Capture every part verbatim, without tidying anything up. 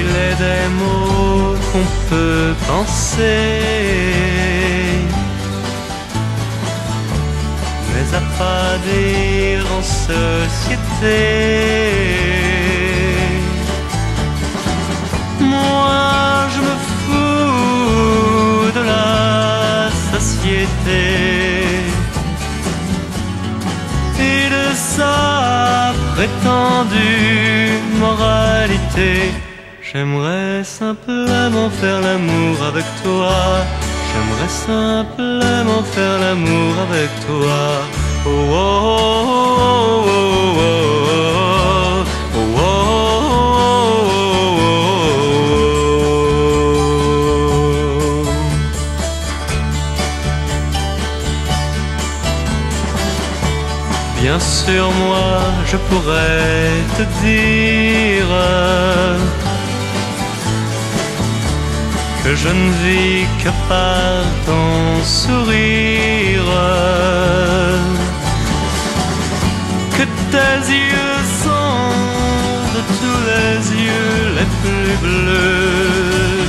Il est des mots qu'on peut penser, mais à pas dire en société. Moi je me fous de la société et de sa prétendue moralité. J'aimerais simplement faire l'amour avec toi. J'aimerais simplement faire l'amour avec toi. Oh, oh, oh, oh, oh, oh, oh, oh, oh. Bien sûr, moi, je pourrais te dire que je ne vis que par ton sourire, que tes yeux sont de tous les yeux les plus bleus.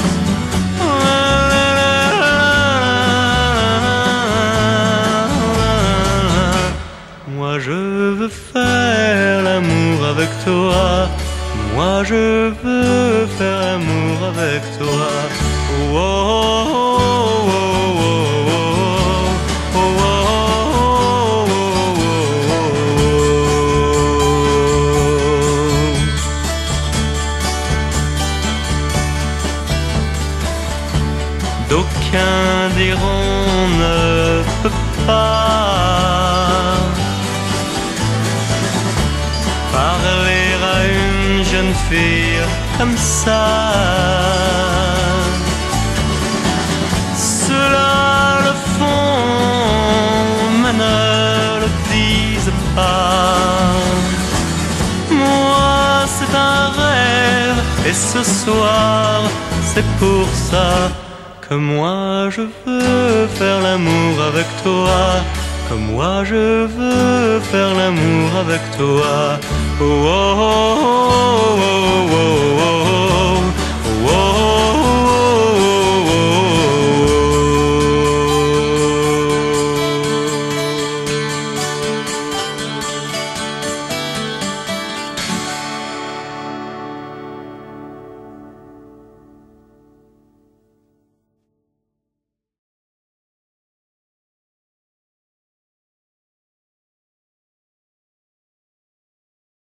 Moi je veux faire l'amour avec toi. Moi je veux faire l'amour avec toi. Oh, oh, oh, oh, oh, oh, d'aucuns diront ne peut pas parler à une jeune fille comme ça. Ceux-là le font, mais ne le disent pas. Moi c'est un rêve, et ce soir c'est pour ça que moi je veux faire l'amour avec toi. Que moi je veux faire l'amour avec toi. Oh, oh.